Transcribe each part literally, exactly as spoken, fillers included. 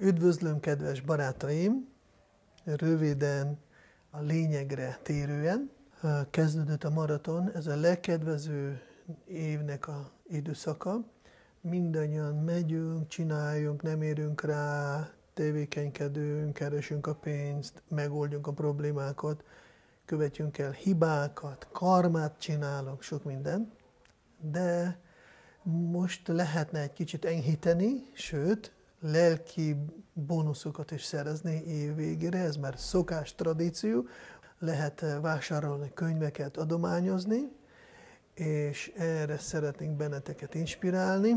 Üdvözlöm, kedves barátaim! Röviden, a lényegre térően kezdődött a maraton. Ez a legkedvező évnek a időszaka. Mindannyian megyünk, csináljunk, nem érünk rá, tevékenykedünk, keresünk a pénzt, megoldjunk a problémákat, követjünk el hibákat, karmát csinálunk, sok minden. De most lehetne egy kicsit enyhíteni, sőt, lelki bónuszokat is szerezni év végére, ez már szokás, tradíció. Lehet vásárolni könyveket, adományozni, és erre szeretnénk benneteket inspirálni.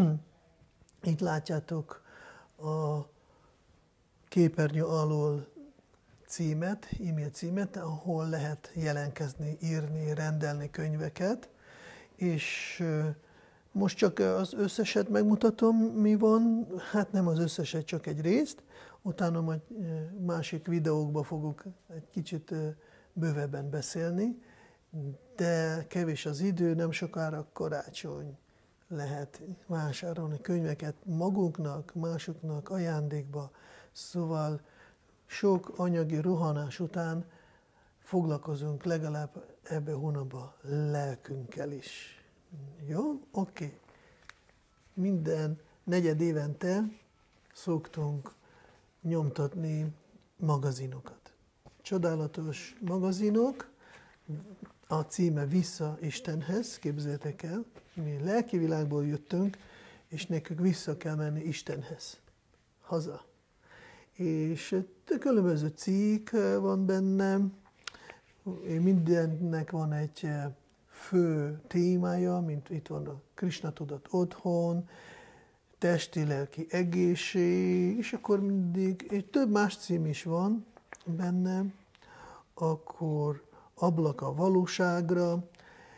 Itt látjátok a képernyő alól címet, e-mail címet, ahol lehet jelentkezni, írni, rendelni könyveket, és most csak az összeset megmutatom, mi van, hát nem az összeset, csak egy részt, utána majd másik videókban fogok egy kicsit bővebben beszélni, de kevés az idő, nem sokára karácsony, lehet vásárolni könyveket magunknak, másoknak ajándékba, szóval sok anyagi rohanás után foglalkozunk legalább ebbe a hónapban lelkünkkel is. Jó? Oké. Okay. Minden negyed évente szoktunk nyomtatni magazinokat. Csodálatos magazinok, a címe Vissza Istenhez, képzeljétek el, mi lelki világból jöttünk, és nekünk vissza kell menni Istenhez, haza. És különböző cikk van benne, mindennek van egy fő témája, mint itt van a Krisna tudat otthon, testi-lelki egészség, és akkor mindig, és több más cím is van benne, akkor ablak a valóságra,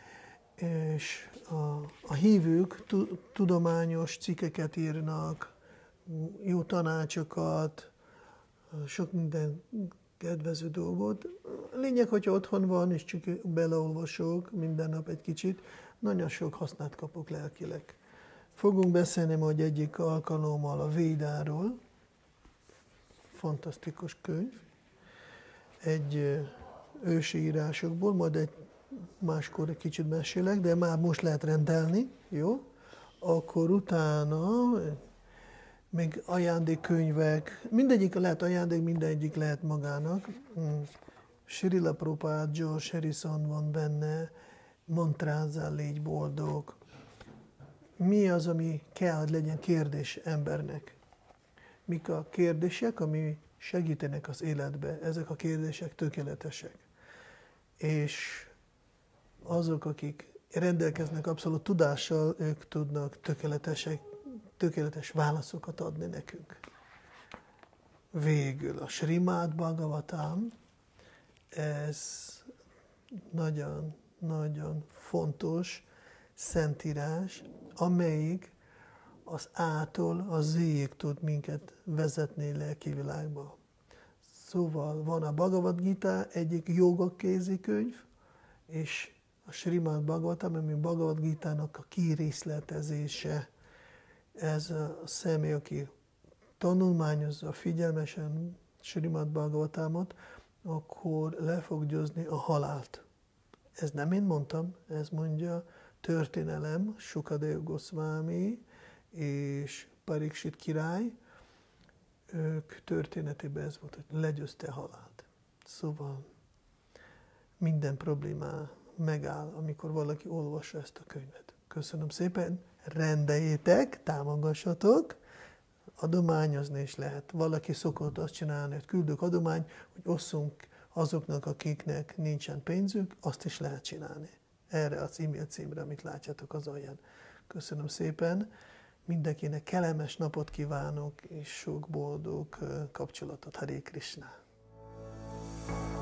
és a, a hívők tudományos cikkeket írnak, jó tanácsokat, sok minden kedvező dolgot. Lényeg, hogyha otthon van, és csak beleolvasok minden nap egy kicsit, nagyon sok hasznát kapok lelkileg. Fogunk beszélni majd egyik alkalommal a Védáról, fantasztikus könyv, egy ősi írásokból, majd egy máskor egy kicsit mesélek, de már most lehet rendelni, jó? Akkor utána még ajándékkönyvek, mindegyik lehet ajándék, mindegyik lehet magának. Srila Prabhupada, George Harrison van benne, mantrázzál, légy boldog. Mi az, ami kell, hogy legyen kérdés embernek? Mik a kérdések, ami segítenek az életbe? Ezek a kérdések tökéletesek. És azok, akik rendelkeznek abszolút tudással, ők tudnak tökéletesek, tökéletes válaszokat adni nekünk. Végül a Srimad Bhagavatam, ez nagyon-nagyon fontos szentírás, amelyik az A-tól a Z-ig tud minket vezetni lelki világba. Szóval van a Bhagavad Gita, egyik joga kézikönyv, és a Srimad Bhagavatam, ami Bhagavad Gitának a kirészletezése. Ez a személy, aki tanulmányozza figyelmesen Srimad Bhagavatamot, akkor le fog győzni a halált. Ez nem én mondtam, ez mondja történelem, Sukadeva Goswami és Pariksit király, ők történetében ez volt, hogy legyőzte a halált. Szóval minden problémá megáll, amikor valaki olvassa ezt a könyvet. Köszönöm szépen, rendeljétek, támogassatok, adományozni is lehet. Valaki szokott azt csinálni, hogy küldök adományt, hogy osszunk azoknak, akiknek nincsen pénzük, azt is lehet csinálni. Erre az e-mail címre, amit látjátok az alján. Köszönöm szépen, mindenkinek kellemes napot kívánok, és sok boldog kapcsolatot. Hare Krishna!